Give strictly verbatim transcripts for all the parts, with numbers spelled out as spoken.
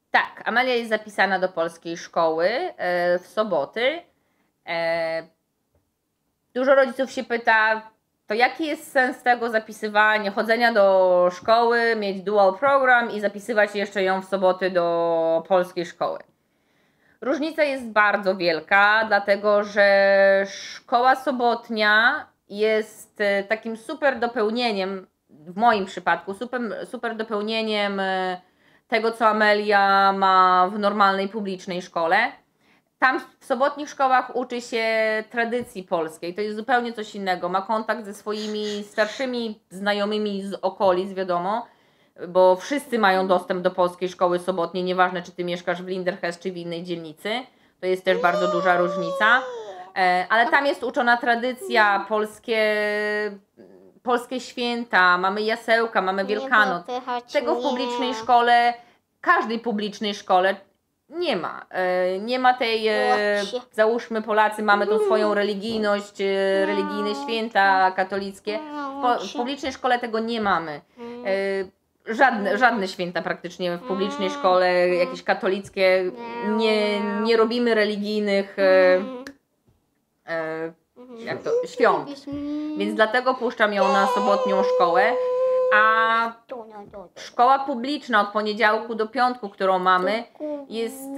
Tak, Amelia jest zapisana do polskiej szkoły e, w soboty. E, dużo rodziców się pyta, to jaki jest sens tego zapisywania, chodzenia do szkoły, mieć dual program i zapisywać jeszcze ją w soboty do polskiej szkoły. Różnica jest bardzo wielka, dlatego że szkoła sobotnia jest takim super dopełnieniem, w moim przypadku, super, super dopełnieniem tego, co Amelia ma w normalnej publicznej szkole. Tam w sobotnich szkołach uczy się tradycji polskiej, to jest zupełnie coś innego. Ma kontakt ze swoimi starszymi znajomymi z okolic, wiadomo, bo wszyscy mają dostęp do polskiej szkoły sobotniej, nieważne czy ty mieszkasz w Lindenhurst czy w innej dzielnicy. To jest też bardzo duża różnica. Ale tam jest uczona tradycja, polskie, polskie święta, mamy jasełka, mamy Wielkanoc. Tego w publicznej szkole, każdej publicznej szkole nie ma. Nie ma tej, załóżmy Polacy, mamy tą swoją religijność, religijne święta katolickie. W publicznej szkole tego nie mamy. Żadne, żadne święta praktycznie w publicznej szkole, jakieś katolickie, nie, nie robimy religijnych jak to, świąt. Więc dlatego puszczam ją na sobotnią szkołę. A szkoła publiczna od poniedziałku do piątku, którą mamy, jest,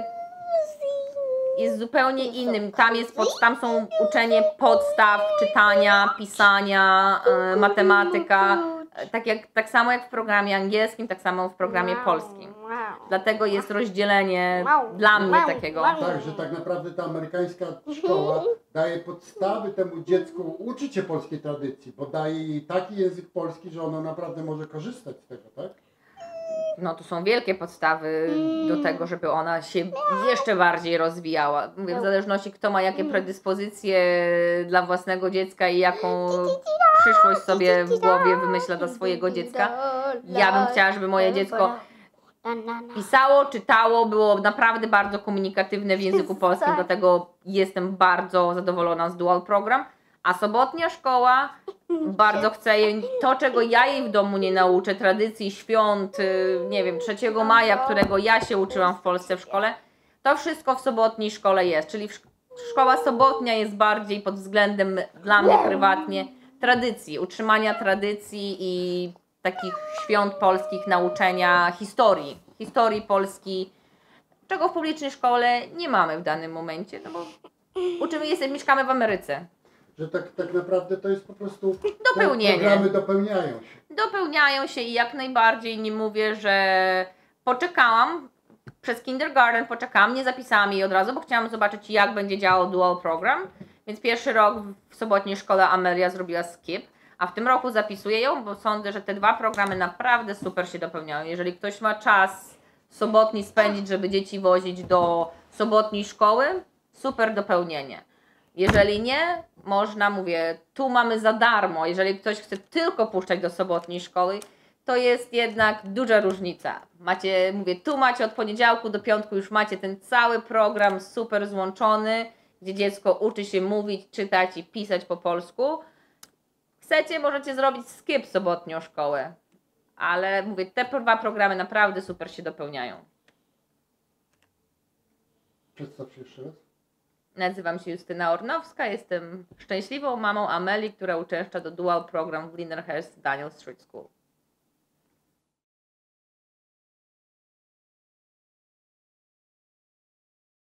jest zupełnie innym. Tam, jest pod, tam są uczenie podstaw czytania, pisania, matematyka. Tak, jak, tak samo jak w programie angielskim, tak samo w programie polskim. Dlatego jest rozdzielenie dla mnie takiego. Tak, że tak naprawdę ta amerykańska szkoła daje podstawy temu dziecku uczyć się polskiej tradycji, bo daje jej taki język polski, że ono naprawdę może korzystać z tego, tak? No to są wielkie podstawy do tego, żeby ona się jeszcze bardziej rozwijała. Mówię, w zależności kto ma jakie predyspozycje dla własnego dziecka i jaką przyszłość sobie w głowie wymyśla dla swojego dziecka. Ja bym chciała, żeby moje dziecko pisało, czytało, było naprawdę bardzo komunikatywne w języku polskim, dlatego jestem bardzo zadowolona z dual program. A sobotnia szkoła, bardzo chcę jej, to czego ja jej w domu nie nauczę, tradycji, świąt, nie wiem, trzeciego maja, którego ja się uczyłam w Polsce w szkole, to wszystko w sobotniej szkole jest. Czyli szkoła sobotnia jest bardziej pod względem dla mnie prywatnie tradycji, utrzymania tradycji i takich świąt polskich, nauczenia historii, historii Polski, czego w publicznej szkole nie mamy w danym momencie, no bo uczymy, jesteśmy, mieszkamy w Ameryce. Że tak, tak naprawdę to jest po prostu, dopełnienie. Te programy dopełniają się. Dopełniają się i jak najbardziej nie mówię, że poczekałam, przez kindergarten poczekałam, nie zapisałam jej od razu, bo chciałam zobaczyć jak będzie działał dual program, więc pierwszy rok w sobotniej szkole Amelia zrobiła skip, a w tym roku zapisuję ją, bo sądzę, że te dwa programy naprawdę super się dopełniają. Jeżeli ktoś ma czas sobotni spędzić, żeby dzieci wozić do sobotniej szkoły, super dopełnienie. Jeżeli nie, można, mówię, tu mamy za darmo. Jeżeli ktoś chce tylko puszczać do sobotniej szkoły, to jest jednak duża różnica. Macie, mówię, tu macie od poniedziałku do piątku już macie ten cały program super złączony, gdzie dziecko uczy się mówić, czytać i pisać po polsku. Chcecie, możecie zrobić skip sobotnią szkołę. Ale mówię, te dwa programy naprawdę super się dopełniają. Przedstaw się jeszcze raz. Nazywam się Justyna Ornowska, jestem szczęśliwą mamą Amelii, która uczęszcza do dual program w Lindenhurst Daniel Street School.